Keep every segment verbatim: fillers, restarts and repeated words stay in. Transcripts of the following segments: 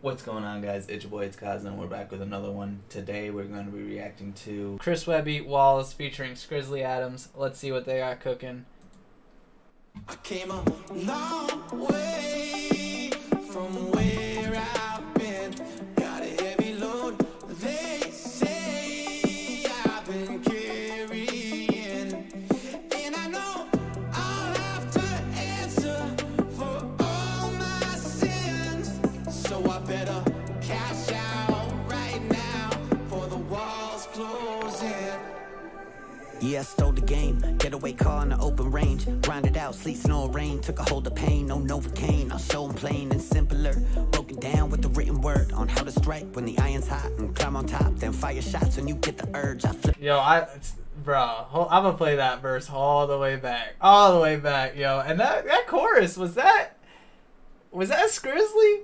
What's going on, guys? It's your boy, it's Kaz, and we're back with another one. Today we're going to be reacting to Chris Webby, Wallace featuring Skrizzly Adams. Let's see what they got cooking. I came a long way from where I've been. Got a heavy load. They say I've been carrying, and I know I'll have to answer for all my sins. So I better cash out right now for the walls closing. Yeah, I stole the game. Getaway car in the open range. Grinded out, sleet, snow, rain. Took a hold of pain, no Novocaine. I'll show them plain and simpler. Broke it down with the written word on how to strike when the iron's hot and climb on top. Then fire shots when you get the urge. I flip. Yo, I, it's, bro, I'm gonna play that verse all the way back, all the way back, yo. And that that chorus was that, was that Skrizzly?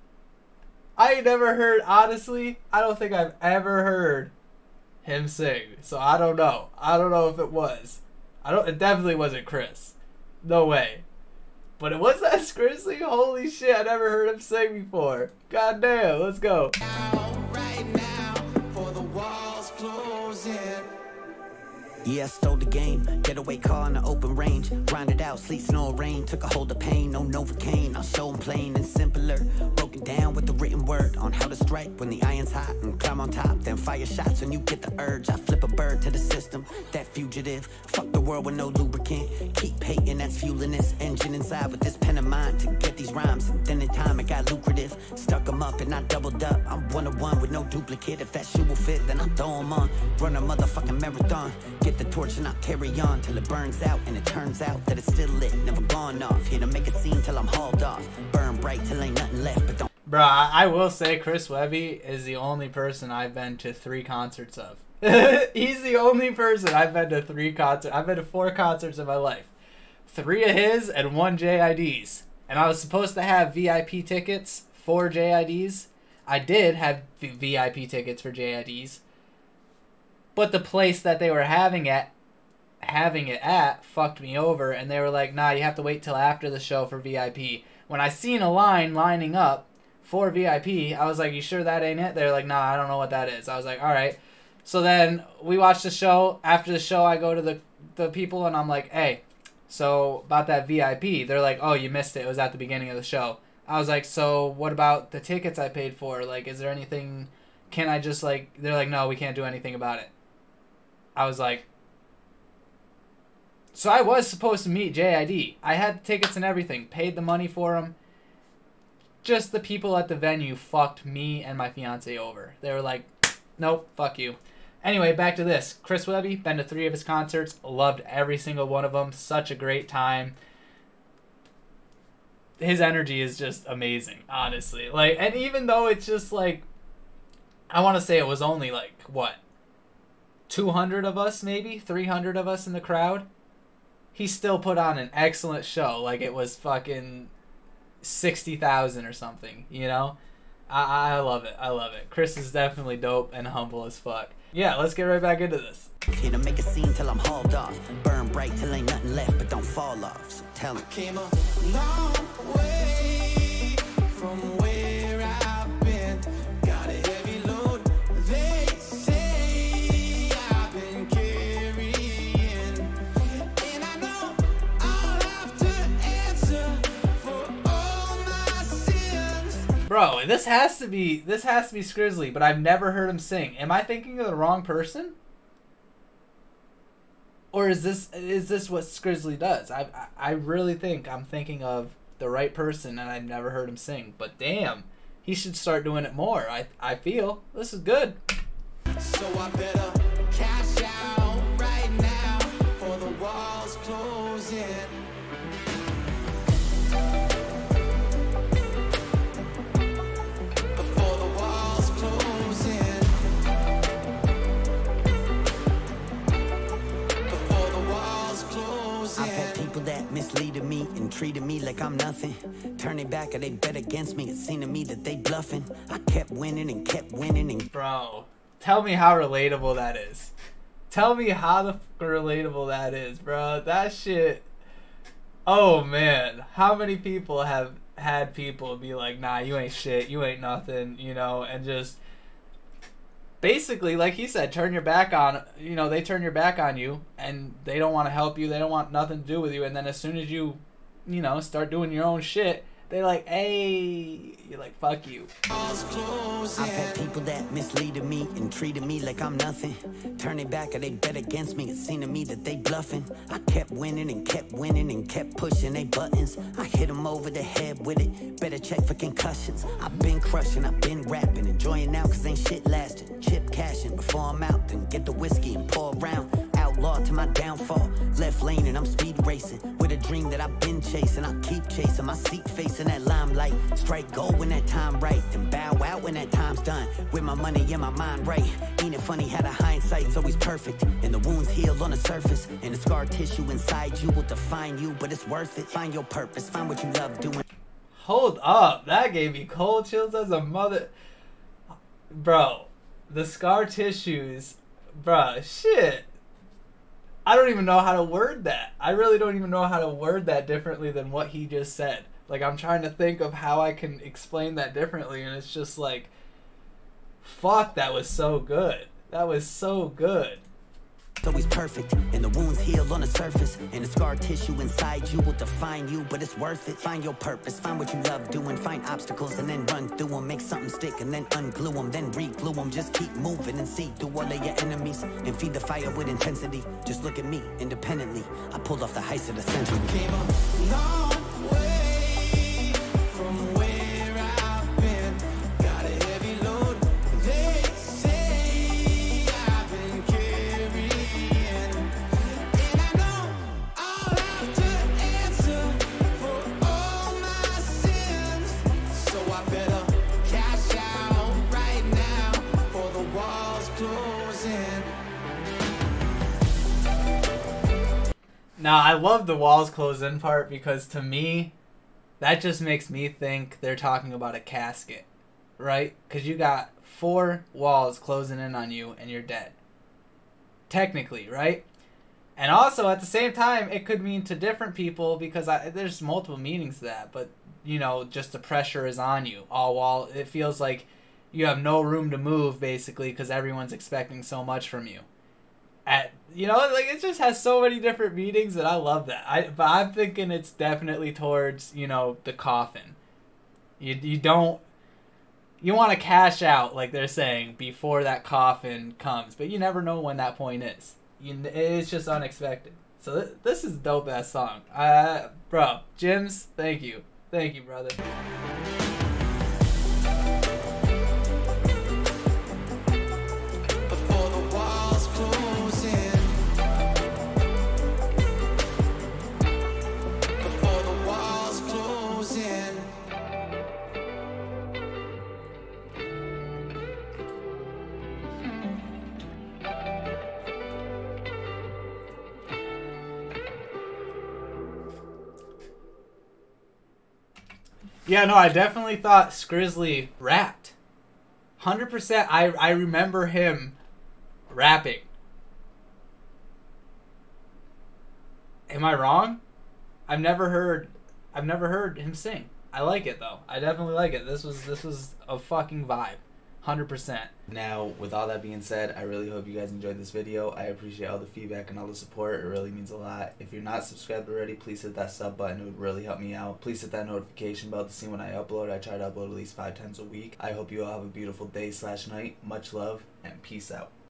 I ain't never heard. Honestly, I don't think I've ever heard him sing. So I don't know. I don't know if it was. I don't. It definitely wasn't Chris. No way. But it was that Skrizzly. Holy shit! I never heard him sing before. God damn. Let's go. Right now for the walls closing. Yeah, I stole the game. Getaway car in the open range. Grinded out, sleet, snow, rain. Took a hold of pain, no Novocaine. I'll show them plain and simpler. Broke it down with the written word on how to strike when the iron's hot and climb on top. Then fire shots when you get the urge. I flip a bird to the system. That fugitive. Fuck the world with no lubricant. Keep hating, that's fueling this engine inside with this pen of mine to get these rhymes. And then in time it got lucrative. Stuck them up and I doubled up. I'm one of one with no duplicate. If that shoe will fit, then I'll throw them on. Run a motherfucking marathon. Get the torch and I'll carry on till it burns out, and it turns out that it's still lit, never gone off. Here to make a scene till I'm hauled off. Burn bright till ain't nothing left, but don't. Bro, I, I will say Chris Webby is the only person I've been to three concerts of. He's the only person I've been to three concerts. I've been to four concerts in my life. Three of his and one J I D's. And I was supposed to have V I P tickets for J I D's. I did have V I P tickets for J I D's. But the place that they were having it, having it at fucked me over, and they were like, nah, you have to wait till after the show for V I P. When I seen a line lining up for V I P, I was like, you sure that ain't it? They're like, nah, I don't know what that is. I was like, all right. So then we watched the show. After the show, I go to the, the people, and I'm like, hey, so about that V I P. They're like, oh, you missed it. It was at the beginning of the show. I was like, so what about the tickets I paid for? Like, is there anything, can I just, like, they're like, no, we can't do anything about it. I was like, so I was supposed to meet J I D. I had tickets and everything. Paid the money for them. Just the people at the venue fucked me and my fiance over. They were like, nope, fuck you. Anyway, back to this. Chris Webby, been to three of his concerts. Loved every single one of them. Such a great time. His energy is just amazing, honestly. Like, and even though it's just like, I want to say it was only like, what? two hundred of us, maybe? three hundred of us in the crowd? He still put on an excellent show, like it was fucking sixty thousand or something, you know? I, I love it. I love it. Chris is definitely dope and humble as fuck. Yeah, let's get right back into this. Here to make a scene till I'm hauled off. Burn bright till ain't nothing left, but don't fall off. So tell him. Came a long way from where I've been. Got a heavy load. They say I've been carrying, and I know I'll have to answer for all my sins. Bro, this has to be this has to be Skrizzly, but I've never heard him sing. Am I thinking of the wrong person? Or is this is this what Skrizzly does? I I really think I'm thinking of the right person, and I've never heard him sing. But damn, he should start doing it more. I I feel this is good. So I better cash out right now for the walls closing. Before the walls closing. Before the walls closing. I've had people that misleaded me and treated me like I'm nothing. Turn it back or they bet against me. It seemed to me that they bluffing. I kept winning and kept winning and Bro, tell me how relatable that is. Tell me how the fuck relatable that is, bro. That shit. Oh man, how many people have had people be like, nah, you ain't shit, you ain't nothing, you know, and just basically, like he said, turn your back on, you know, they turn your back on you and they don't want to help you, they don't want nothing to do with you, and then as soon as you, you know, start doing your own shit, they're like, hey, you're like, fuck you. I've had people that misleaded me and treated me like I'm nothing. Turning back or they bet against me, it seemed to me that they bluffing. I kept winning and kept winning and kept pushing they buttons. I hit them over the head with it, better check for concussions. I've been crushing, I've been rapping, enjoying now cause ain't shit lasting. Chip cashing before I'm out, then get the whiskey and pour around. Outlaw to my downfall, left lane and I'm speed racing. With a dream that I've been chasing, I'll keep chasing. My seat facing that limelight, strike gold when that time right, then bow out when that time's done. With my money in my mind right, ain't it funny how the hindsight's always perfect, and the wounds heal on the surface, and the scar tissue inside you will define you, but it's worth it. Find your purpose, find what you love doing. Hold up, that gave me cold chills as a mother. Bro, the scar tissues, bro, shit. I don't even know how to word that. I really don't even know how to word that differently than what he just said. Like, I'm trying to think of how I can explain that differently, and it's just like, fuck, that was so good. That was so good. It's always perfect, and the wounds heal on the surface, and the scar tissue inside you will define you, but it's worth it. Find your purpose, find what you love doing, find obstacles and then run through them. Make something stick and then unglue them, then re-glue them. Just keep moving and see through all of your enemies, and feed the fire with intensity. Just look at me, independently. I pulled off the heist of the century. Came a long way from where I've been. Got a heavy load. They say I've been carrying, and I know I'll have to answer for all my sins. So I better cash out right now for the walls closing. Now, I love the walls close in part because to me, that just makes me think they're talking about a casket, right? Because you got four walls closing in on you and you're dead. Technically, right? And also, at the same time, it could mean to different people because I, there's multiple meanings to that. But, you know, just the pressure is on you. All wall, it feels like you have no room to move, basically, because everyone's expecting so much from you. At, you know, like, it just has so many different meanings, and I love that. I but I'm thinking it's definitely towards, you know, the coffin. You you don't you want to cash out, like they're saying, before that coffin comes, but you never know when that point is. You, it's just unexpected. So th this is a dope ass song. Uh, bro, Jims, thank you, thank you, brother. Yeah, no, I definitely thought Skrizzly rapped. one hundred percent. I, I remember him rapping. Am I wrong? I've never heard I've never heard him sing. I like it though. I definitely like it. This was this was a fucking vibe. one hundred percent. Now, with all that being said, I really hope you guys enjoyed this video. I appreciate all the feedback and all the support. It really means a lot. If you're not subscribed already, please hit that sub button. It would really help me out. Please hit that notification bell to see when I upload. I try to upload at least five times a week. I hope you all have a beautiful day slash night. Much love and peace out.